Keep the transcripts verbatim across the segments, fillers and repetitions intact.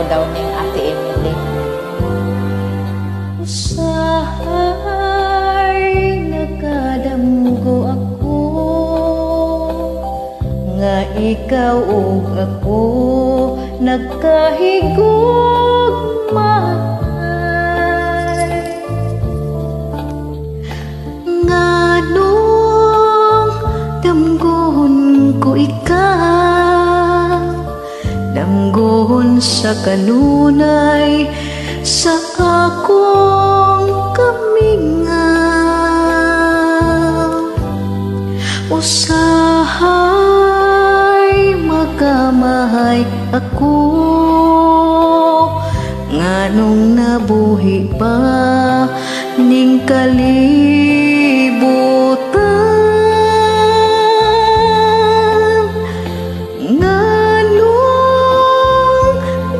daw ning Ate Emily. Usahay nagkadamgo ako nga ikaw ug ako nagkahigugmahay. Nganong damgon ko ikaw, damgon sa kanunay sa akong kamingaw. Usahay magamahay ako nganong nabuhi pa ning kalibutan. Nganong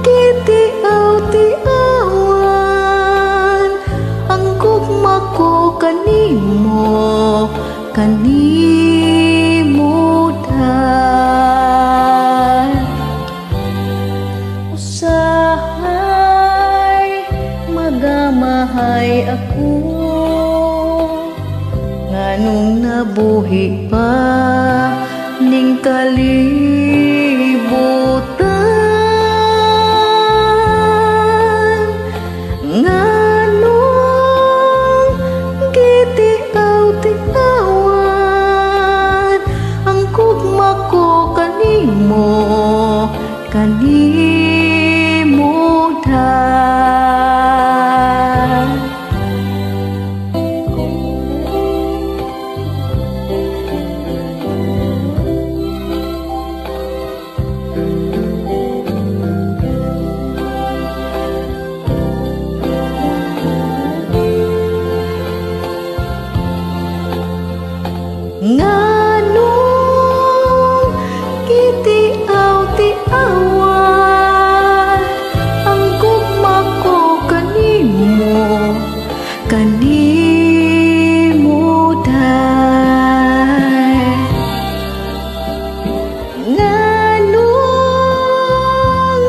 gitiaw-tiawan ang gugma ko kanimo, kanimo dahil usahay magamahay ako nganong nabuhi pa ning kalibutan. Nganong gitiaw-tiawan ang gugma ko kanimo, kanimo dahil nganong gitiaw-tiawan ang gugma ko kanimo, kanimo dahil nganong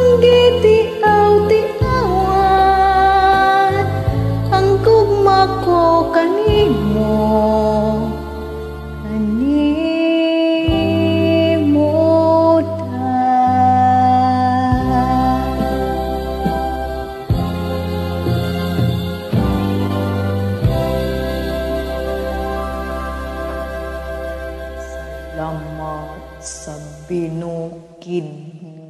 gitiaw-tiawan ang gugma ko kanimo, kanimo Salamat sa binukid